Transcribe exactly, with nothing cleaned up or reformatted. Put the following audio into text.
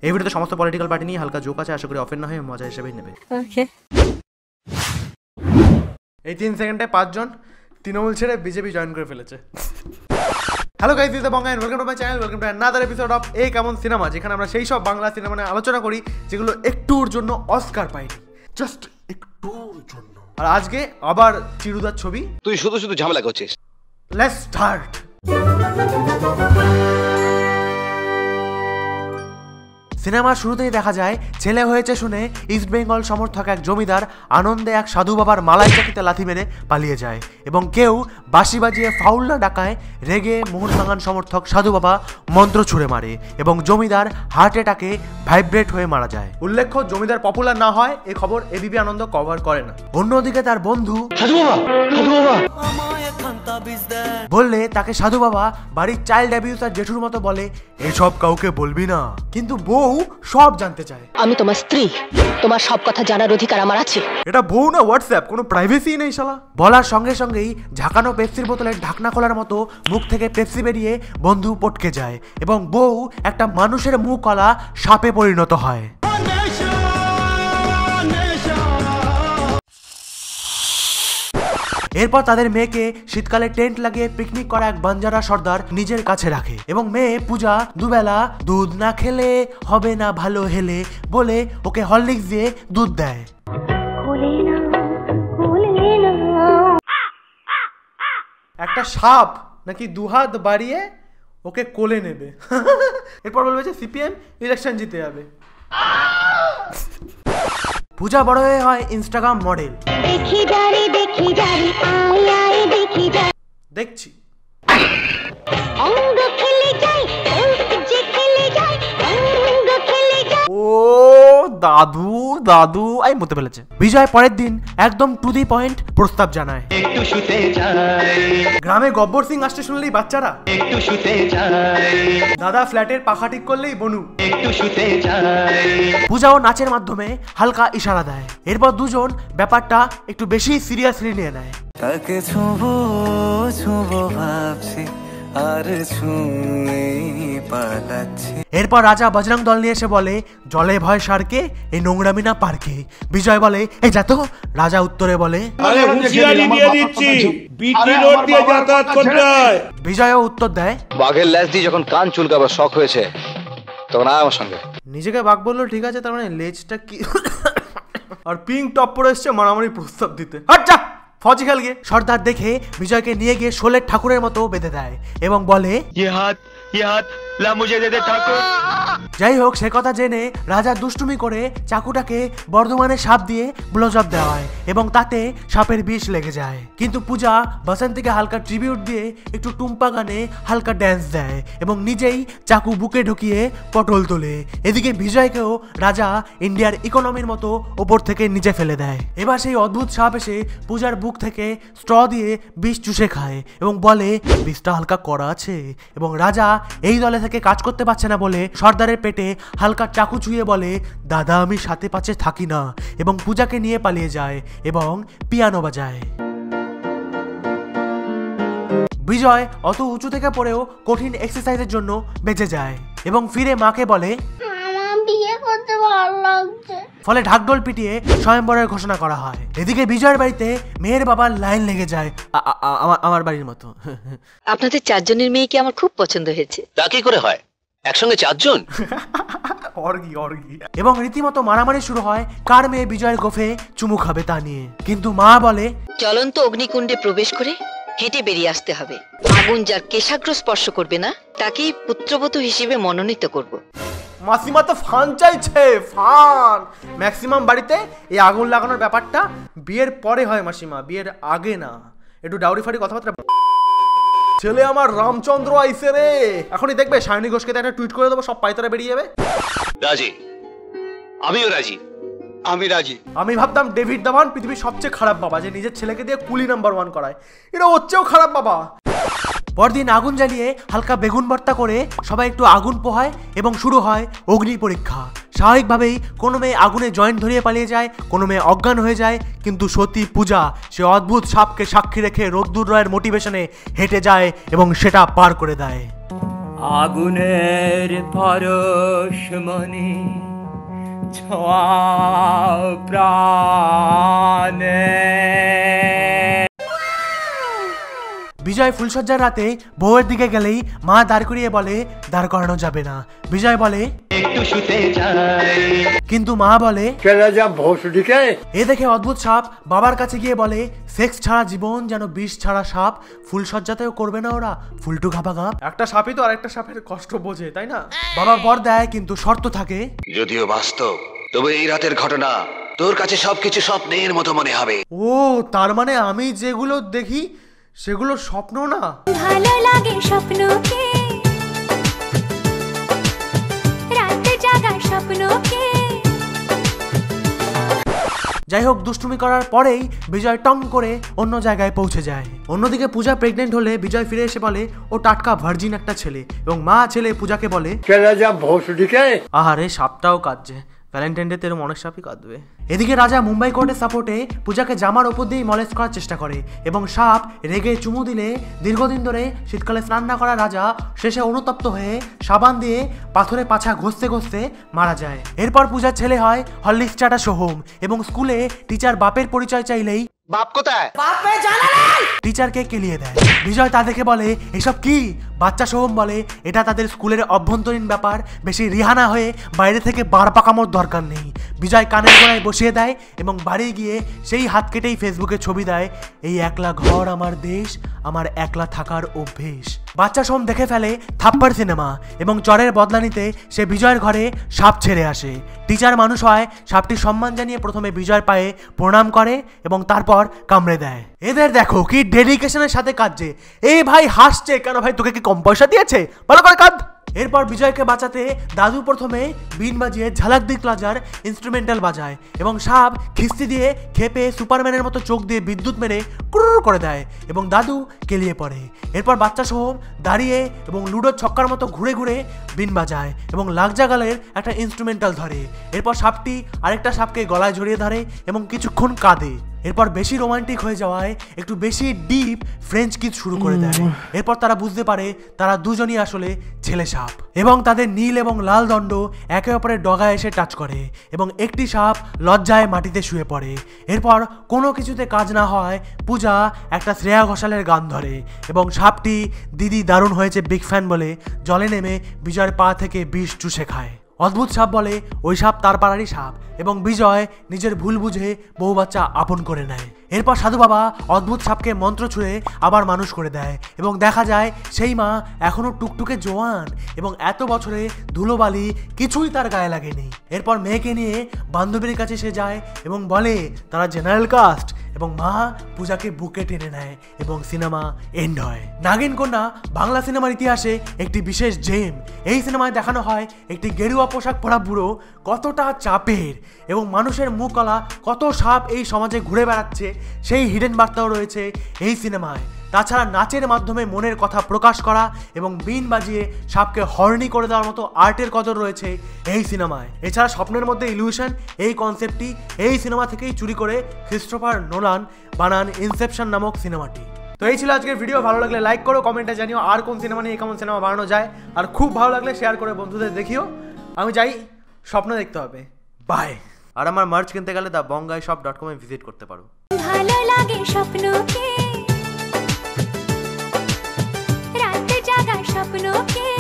এই ভিডিওতে সমস্ত পলিটিক্যাল পার্টি নিয়ে হালকা জোক আছে, আশা করি অফেন্ড না হয়ে মজা হিসেবেই নেবে। ওকে। এই তিন সেকেন্ডে পাঁচজন তৃণমূল ছেড়ে বিজেপি জয়েন করে ফেলেছে। Hello guys, this is Bong Guy, welcome to my channel, welcome to another episode of এই কেমন সিনেমা, যেখানে আমরা সেই সব বাংলা সিনেমা নিয়ে আলোচনা করি যেগুলো একটুর জন্য অস্কার পায়নি, জাস্ট একটুর জন্য। আর আজকে আবার চিরুদার ছবি। তুই শুধু শুধু ঝামেলা করছিস। Let's start. সিনেমার শুরুতেই দেখা যায় ছেলে হয়েছে শুনে ইস্ট বেঙ্গল সমর্থক এক জমিদার আনন্দে এক সাধু বাবার মালাই চাকিতে লাথি মেরে পালিয়ে যায় এবং কেউ বাঁশি বাজিয়ে ফাউল না ডাকায় রেগে মোহনবাগান সমর্থক সাধু বাবা মন্ত্র ছুঁড়ে মারে এবং জমিদার হার্ট অ্যাটাকে ভাইব্রেট হয়ে মারা যায়। উল্লেখ্য, জমিদার পপুলার না হয় এই খবর এবিপি আনন্দ কভার করে না। অন্যদিকে তার বন্ধু সাধু বাবা সাধু বাবা বললে তাকে সাধু বাবা বাড়ির চাইল্ড অ্যাবিউজার জেঠুর মতো বলে, এসব কাউকে বলবি না। কিন্তু বউ সব জানতে চায়। আমি তোমার স্ত্রী, তোমার সব কথা জানার অধিকার আমার আছে। এটা বউ না হোয়াটসঅ্যাপ, কোনো প্রাইভেসি নেই শালা। বলার সঙ্গে সঙ্গেই ঝাঁকানো পেপসির বোতলের ঢাকনা খোলার মতো মুখ থেকে পেপসি বেরিয়ে বন্ধু পটকে যায় এবং বউ একটা মানুষের মুখ কলা সাপে পরিণত হয়। এরপর তাদের মেয়েকে শীতকালে টেন্ট লাগিয়ে পিকনিক করা এক বাঞ্জারা সর্দার নিজের কাছে রাখে এবং মেয়ে পূজা দুবেলা দুধ না খেলে হবে না ভালো হেলে বলে ওকে হরলিক্স দিয়ে দুধ দেয়। একটা সাপ নাকি দুহাত বাড়িয়ে ওকে কোলে নেবে। এরপর বলবে যে সিপিএম ইলেকশন জিতে যাবে। পূজা বড় হয়ে হয় ইনস্টাগ্রাম মডেল। দেখছি ও দাদু দাদু আই মতে ফেলেছে। বিজয় পরের দিন একদম টু দি পয়েন্ট প্রস্তাব জানায়, একটু শুতে যাই। গ্রামে গব্বর সিং আসতে শুনলেই বাচ্চারা একটু শুতে যাই, দাদা ফ্ল্যাটের পাখা ঠিক করলেই বনু একটু শুতে যাই। পূজাও নাচের মাধ্যমে হালকা ইশারা দেয়। এরপর দুজন ব্যাপারটা একটু বেশি সিরিয়াসলি নিয়ে নেয়। তাকে ছুঁবো ছুঁবো ভাবছি আর ছুঁয়েই পালাচ্ছি। এরপর রাজা বজরং দল নিয়ে এসে বলে, জলে ভয় সারকে এই নোংরামি না পারকে। বিজয় বলে, এই যা তো। রাজা উত্তরে বলে, বিজয়ও উত্তর দেয়, বাঘের লেজ দিয়ে যখন কান চুলকাবার শখ হয়েছে তখন আয় আমার সঙ্গে। নিজেকে বাঘ বললো ঠিক আছে, তার মানে লেজটা কি? আর পিঙ্ক টপ পরে এসছে মারামারি প্রস্তাব দিতে। আচ্ছা ফজি খেল গিয়ে। সর্দার দেখে বিজয়কে নিয়ে গিয়ে শোলের ঠাকুরের মতো বেঁধে দেয় এবং বলে, ইয়ে হাত ইয়ে হাত লা মুঝে দে দে ঠাকুর। যাই হোক, সে কথা জেনে রাজা দুষ্টুমি করে চাকুটাকে বর্ধমানের সাপ দিয়ে ব্লোজব দেওয়া হয় এবং তাতে সাপের বিষ লেগে যায়। কিন্তু পূজা বসন্তীকে হালকা ট্রিবিউট দিয়ে একটু টুম্পা গানে হালকা ড্যান্স দেয় এবং নিজেই চাকু বুকে ঢুকিয়ে পটল তোলে। এদিকে বিজয়কেও রাজা ইন্ডিয়ার ইকোনমির মতো ওপর থেকে নিচে ফেলে দেয়। এবার সেই অদ্ভুত সাপ এসে পূজার বুক থেকে স্ট্র দিয়ে বিষ চুষে খায় এবং বলে, বিষটা হালকা কড়া আছে। এবং রাজা এই দলে থেকে কাজ করতে পারছে না বলে সর্দারের পেটে হালকা চাকু ছুঁয়ে বলে, দাদা আমি সাথে পাশে থাকি না, এবং পূজাকে নিয়ে পালিয়ে যায় এবং পিয়ানো বাজায়। বিজয় অত উঁচু থেকে পড়েও কঠিন এক্সারসাইজের জন্য বেঁচে যায় এবং ফিরে মাকে বলে, বিয়ে করতে ভালো লাগছে। ফলে ঢাকঢোল পিটিয়ে স্বয়ংবরের ঘোষণা করা হয়। এদিকে বিজয়ের বাড়িতে মেয়ের বাবার লাইন লেগে যায়, আমার বাড়ির মতো। আপনাদের চারজনের মেয়েকে আমার খুব পছন্দ হয়েছে। তা কি করে হয় একসঙ্গে চারজন? অর্গি অর্গি। এবং রীতিমতো মারামারি শুরু হয় কার মেয়ে বিজয়ের গোফে চুমু খাবে তা নিয়ে। কিন্তু মা বলে, জ্বলন্ত অগ্নিকুণ্ডে প্রবেশ করে হেঁটে বেরিয়ে আসতে হবে। আগুন যার কেশাগ্র স্পর্শ করবে না তাকেই পুত্রবধূ হিসেবে মনোনীত করব। মাসিমা তো ফান চাইছে, ফান। ম্যাক্সিমাম বাড়িতে এই আগুন লাগানোর ব্যাপারটা বিয়ের পরে হয় মাসিমা, বিয়ের আগে না। একটু ডাউরি ফাড়ি কথাবার্তা। ছেলে আমার রামচন্দ্র আইসে রে। এখনই দেখবে সায়নী ঘোষকে একটা টুইট করে দেবো, সব পাইতারা বেরিয়ে যাবে। রাজি, আমিও রাজি। আমি রাজি। আমি ভাবতাম ডেভিড ধাওয়ান পৃথিবীর সবচেয়ে খারাপ বাবা, যে নিজের ছেলেকে দিয়ে কুলি নাম্বার ওয়ান করায়। এটা হচ্ছেও খারাপ বাবা। পরদিন আগুন জ্বালিয়ে হালকা বেগুন ভর্তা করে সবাই একটু আগুন পোহায় এবং শুরু হয় অগ্নি পরীক্ষা। স্বাভাবিকভাবেই কোনো মেয়ে আগুনে জয়েন্ট ধরিয়ে পালিয়ে যায়, কোনো মেয়ে অজ্ঞান হয়ে যায়, কিন্তু সতী পূজা সে অদ্ভুত সাপকে সাক্ষী রেখে রোদ্দুর রয়ের মোটিভেশনে হেঁটে যায় এবং সেটা পার করে দেয়। আগুনের পরশ মনে ছোঁয়া প্রাণে। বিজয় ফুলসজ্জার রাতে বউয়ের দিকে গেলেই মা দাঁড় করিয়ে বলে দাঁড় করানো যাবে না। বিজয় বলে একটু শুতে চাই, কিন্তু মা বলে এ দেখে অদ্ভুত সাপ বাবার কাছে গিয়ে বলে সেক্স ছাড়া জীবন যেন বিষ ছাড়া সাপ, ফুলসজ্জাতেও করবে না ওরা ফুলটু ঘাপা ঘাপ। একটা সাপই তো আরেকটা সাপের কষ্ট বোঝে, তাই না? বাবা বর দেয়, কিন্তু শর্ত থাকে। যদিও বাস্তব, তবে এই রাতের ঘটনা তোর কাছে সবকিছু স্বপ্নের মতো মনে হবে। ও তার মানে আমি যেগুলো দেখি সেগুলো স্বপ্ন না? ভালো লাগে স্বপ্নকে, রাতে জাগা স্বপ্নকে। যাই হোক, দুষ্টুমি করার পরেই বিজয় টং করে অন্য জায়গায় পৌঁছে যায়। অন্যদিকে পূজা প্রেগনেন্ট হলে বিজয় ফিরে এসে বলে ও টাটকা ভার্জিন একটা ছেলে, এবং মা ছেলে পূজাকে বলে আহারে সাপটাও কাঁদছে, ভ্যালেন্টাইন ডে তেরম অনেক সাপই কাঁদবে। এদিকে রাজা মুম্বাই কোর্টের সাপোর্টে পূজাকে জামার ওপর দিয়েই মলেস্ট করার চেষ্টা করে, এবং সাপ রেগে চুমু দিলে দীর্ঘদিন ধরে শীতকালে স্নান না করা রাজা শেষে অনুতপ্ত হয়ে সাবান দিয়ে পাথরে পাছা ঘষতে ঘষতে মারা যায়। এরপর পূজার ছেলে হয় হরলিক্স চাটা সোহম, এবং স্কুলে টিচার বাপের পরিচয় চাইলেই বাপ কোথায়? টিচারকে কেলিয়ে দেয়। বিজয় তা দেখে বলে এসব কি? বাচ্চা সোহম বলে এটা তাদের স্কুলের অভ্যন্তরীণ ব্যাপার, বেশি রিহানা হয়ে বাইরে থেকে বার পাকানোর দরকার নেই। বিজয় কানের গোড়ায় বসিয়ে দেয় এবং বাড়ি গিয়ে সেই হাত কেটেই ফেসবুকে ছবি দেয়, এই একলা ঘর আমার দেশ, আমার একলা থাকার অভ্যেস। বাচ্চা সোহম দেখে ফেলে থাপ্পড় সিনেমা, এবং চরের বদলা নিতে সে বিজয়ের ঘরে সাপ ছেড়ে আসে। টিচার মানুষ হয়, সাপটি সম্মান জানিয়ে প্রথমে বিজয়ের পায়ে প্রণাম করে এবং তারপর কামড়ে দেয়। এদের দেখো কি ডেডিকেশনের সাথে কাঁদছে। এই ভাই হাসছে কেন? ভাই তোকে কি কম পয়সা দিয়েছে? ভালো করে কাঁদ। এরপর বিজয়কে বাঁচাতে দাদু প্রথমে বিন বাজিয়ে ঝালাক দি ক্লাজার ইনস্ট্রুমেন্টাল বাজায়, এবং সাপ খিস্তি দিয়ে খেপে সুপারম্যানের মতো চোখ দিয়ে বিদ্যুৎ মেরে কুরুর করে দেয়, এবং দাদু কেলিয়ে পড়ে। এরপর বাচ্চা সোহম দাঁড়িয়ে এবং লুডোর ছক্কার মতো ঘুরে ঘুরে বিন বাজায় এবং লাগজাগালের একটা ইনস্ট্রুমেন্টাল ধরে। এরপর সাপটি আরেকটা সাপকে গলায় জড়িয়ে ধরে এবং কিছুক্ষণ কাঁদে। এরপর বেশি রোমান্টিক হয়ে যাওয়ায় একটু বেশি ডিপ ফ্রেঞ্চ কিস শুরু করে দেয়। এরপর তারা বুঝতে পারে তারা দুজনই আসলে ছেলে সাপ, এবং তাদের নীল এবং লাল দণ্ড একে অপরের ডগায় এসে টাচ করে, এবং একটি সাপ লজ্জায় মাটিতে শুয়ে পড়ে। এরপর কোনো কিছুতে কাজ না হয় পূজা একটা শ্রেয়া ঘোষালের গান ধরে, এবং সাপটি দিদি দারুণ হয়েছে বিগ ফ্যান বলে জলে নেমে বিজয়ের পা থেকে বিষ চুষে খায়। অদ্ভুত সাপ বলে ওই সাপ তার পাড়ারই সাপ, এবং বিজয় নিজের ভুল বুঝে বউ বাচ্চা আপন করে নেয়। এরপর সাধু বাবা অদ্ভুত সাপকে মন্ত্র ছুঁড়ে আবার মানুষ করে দেয়, এবং দেখা যায় সেই মা এখনো টুকটুকে জোয়ান, এবং এত বছরে ধুলোবালি কিছুই তার গায়ে লাগেনি। এরপর মেয়েকে নিয়ে বান্ধবীর কাছে সে যায় এবং বলে তারা জেনারেল কাস্ট, এবং মা পূজাকে বুকে টেনে নেয় এবং সিনেমা এন্ড হয়। নাগিন কন্যা বাংলা সিনেমার ইতিহাসে একটি বিশেষ জেম। এই সিনেমায় দেখানো হয় একটি গেরুয়া পোশাক পরা বুড়ো কতটা চাপের, এবং মানুষের মুখকলা কত সাপ এই সমাজে ঘুরে বেড়াচ্ছে সেই হিডেন বার্তাও রয়েছে এই সিনেমায়। তাছাড়া নাচের মাধ্যমে মনের কথা প্রকাশ করা এবং বিন বাজিয়ে সাপকে হর্নি করে দেওয়ার মতো আর্টের কদর রয়েছে এই সিনেমায়। এছাড়া স্বপ্নের মধ্যে ইলিউশন এই কনসেপ্টটি এই সিনেমা থেকেই চুরি করে ক্রিস্টোফার নোলান বানান ইনসেপশন নামক সিনেমাটি। তো এই ছিল আজকের ভিডিও। ভালো লাগলে লাইক করো, কমেন্টে জানিও আর কোন সিনেমা নিয়ে কেমন সিনেমা বানানো যায়, আর খুব ভালো লাগলে শেয়ার করে বন্ধুদের দেখিও। আমি যাই, স্বপ্ন দেখতে হবে। বাই। আর আমার মার্চ কিনতে গেলে the Bong Guy shop dot com এ ভিজিট করতে পারো। ভালো লাগে স্বপ্নকে, রাতে জাগা স্বপ্নকে।